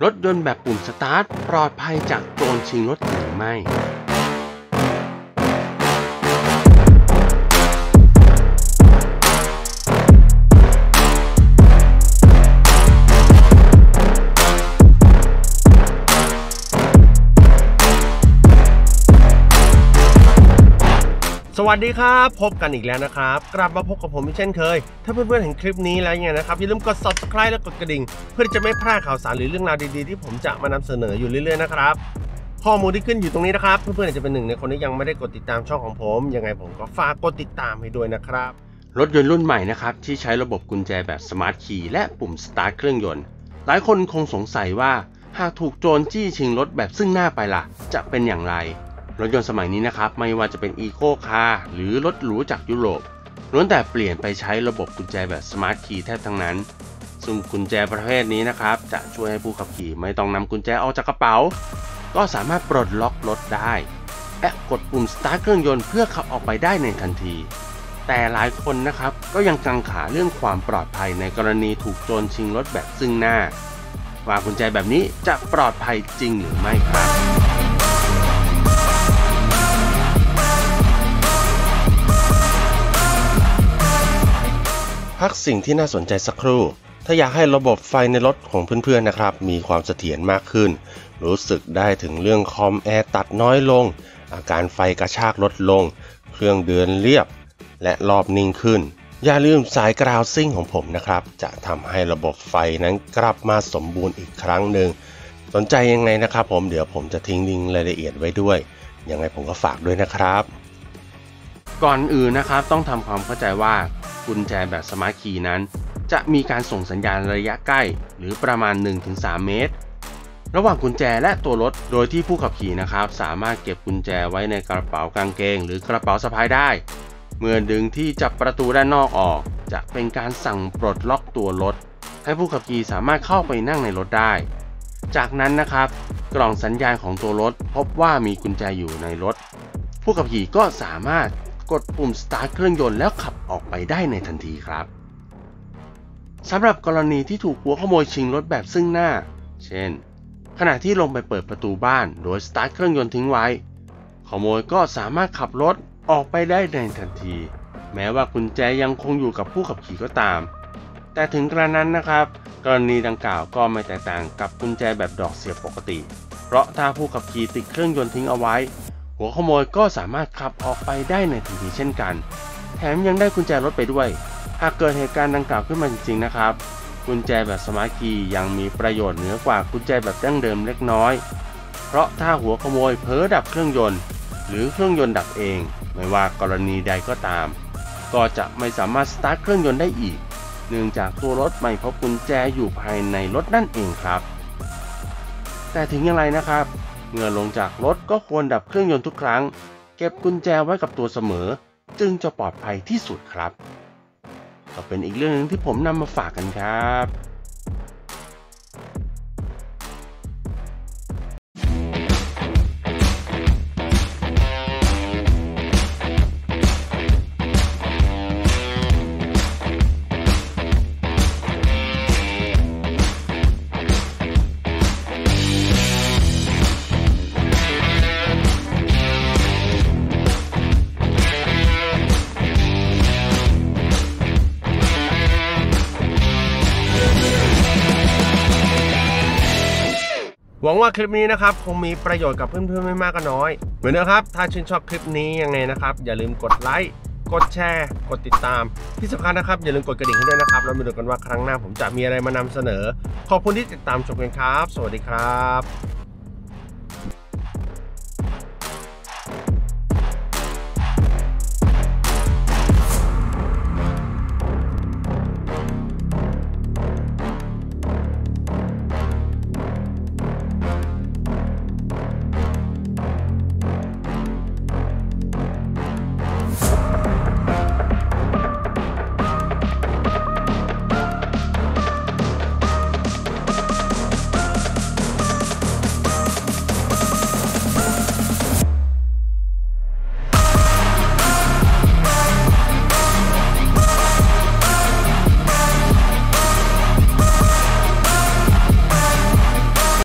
รถยนต์แบบปุ่มสตาร์ทปลอดภัยจากโจรชิงรถหรือไม่สวัสดีครับพบกันอีกแล้วนะครับกลับมาพบกับผมเช่นเคยถ้าเพื่อนๆเห็นคลิปนี้แล้วเนี่ยนะครับอย่าลืมกด Subscribe และกดกระดิ่งเพื่อจะไม่พลาดข่าวสารหรือเรื่องราวดีๆที่ผมจะมานำเสนออยู่เรื่อยๆนะครับข้อมูลที่ขึ้นอยู่ตรงนี้นะครับเพื่อนๆอาจจะเป็นหนึ่งในคนที่ยังไม่ได้กดติดตามช่องของผมยังไงผมก็ฝากกดติดตามให้ด้วยนะครับรถยนต์รุ่นใหม่นะครับที่ใช้ระบบกุญแจแบบสมาร์ทคีย์และปุ่มสตาร์ทเครื่องยนต์หลายคนคงสงสัยว่าหากถูกโจรจี้ชิงรถแบบซึ่งหน้าไปล่ะจะเป็นอย่างไรรถยนต์สมัยนี้นะครับไม่ว่าจะเป็นอีโคคาร์หรือรถหรูจากยุโรปล้วนแต่เปลี่ยนไปใช้ระบบกุญแจแบบสมาร์ทคีย์แทบทั้งนั้นซึ่งกุญแจประเภทนี้นะครับจะช่วยให้ผู้ขับขี่ไม่ต้องนำกุญแจออกจากกระเป๋าก็สามารถปลดล็อกรถได้และกดปุ่มสตาร์ทเครื่องยนต์เพื่อขับออกไปได้ในทันทีแต่หลายคนนะครับก็ยังกังขาเรื่องความปลอดภัยในกรณีถูกโจรชิงรถแบบซึ่งหน้าว่ากุญแจแบบนี้จะปลอดภัยจริงหรือไม่ครับพักสิ่งที่น่าสนใจสักครู่ถ้าอยากให้ระบบไฟในรถของเพื่อนๆนะครับมีความเสถียรมากขึ้นรู้สึกได้ถึงเรื่องคอมแอร์ตัดน้อยลงอาการไฟกระชากลดลงเครื่องเดินเรียบและรอบนิ่งขึ้นอย่าลืมสายกราวซิ่งของผมนะครับจะทำให้ระบบไฟนั้นกลับมาสมบูรณ์อีกครั้งหนึ่งสนใจยังไงนะครับผมเดี๋ยวผมจะทิ้งลิงก์รายละเอียดไว้ด้วยยังไงผมก็ฝากด้วยนะครับก่อนอื่นนะครับต้องทำความเข้าใจว่ากุญแจแบบสมาร์ทคีย์นั้นจะมีการส่งสัญญาณระยะใกล้หรือประมาณ 1-3 เมตรระหว่างกุญแจและตัวรถโดยที่ผู้ขับขี่นะครับสามารถเก็บกุญแจไว้ในกระเป๋ากางเกงหรือกระเป๋าสะพายได้เมื่อดึงที่จับประตูด้านนอกออกจะเป็นการสั่งปลดล็อกตัวรถให้ผู้ขับขี่สามารถเข้าไปนั่งในรถได้จากนั้นนะครับกล่องสัญญาณของตัวรถพบว่ามีกุญแจอยู่ในรถผู้ขับขี่ก็สามารถกดปุ่มสตาร์ทเครื่องยนต์แล้วขับออกไปได้ในทันทีครับสำหรับกรณีที่ถูกหัวขโมยชิงรถแบบซึ่งหน้าเช่นขณะที่ลงไปเปิดประตูบ้านโดยสตาร์ทเครื่องยนต์ทิ้งไว้ขโมยก็สามารถขับรถออกไปได้ในทันทีแม้ว่ากุญแจยังคงอยู่กับผู้ขับขี่ก็ตามแต่ถึงกระนั้นนะครับกรณีดังกล่าวก็ไม่แตกต่างกับกุญแจแบบดอกเสียบปกติเพราะถ้าผู้ขับขี่ติดเครื่องยนต์ทิ้งเอาไว้หัวขโมยก็สามารถขับออกไปได้ในทันทีเช่นกันแถมยังได้กุญแจรถไปด้วยหากเกิดเหตุการณ์ดังกล่าวขึ้นมาจริงๆนะครับกุญแจแบบสมาร์ทคีย์ยังมีประโยชน์เหนือกว่ากุญแจแบบดั้งเดิมเล็กน้อยเพราะถ้าหัวขโมยเผลอดับเครื่องยนต์หรือเครื่องยนต์ดับเองไม่ว่ากรณีใดก็ตามก็จะไม่สามารถสตาร์ทเครื่องยนต์ได้อีกเนื่องจากตัวรถไม่พบกุญแจอยู่ภายในรถนั่นเองครับแต่ถึงอย่างไรนะครับเมื่อลงจากรถก็ควรดับเครื่องยนต์ทุกครั้งเก็บกุญแจไว้กับตัวเสมอจึงจะปลอดภัยที่สุดครับก็เป็นอีกเรื่องนึงที่ผมนำมาฝากกันครับหวังว่าคลิปนี้นะครับคงมีประโยชน์กับเพื่อนๆไม่มากก็น้อยเหมือนเดิมครับถ้าชื่นชอบคลิปนี้ยังไงนะครับอย่าลืมกดไลค์กดแชร์กดติดตามที่สำคัญนะครับอย่าลืมกดกระดิ่งให้ด้วยนะครับแล้วมาดูกันว่าครั้งหน้าผมจะมีอะไรมานำเสนอขอบคุณที่ติดตามชมกันครับสวัสดีครับ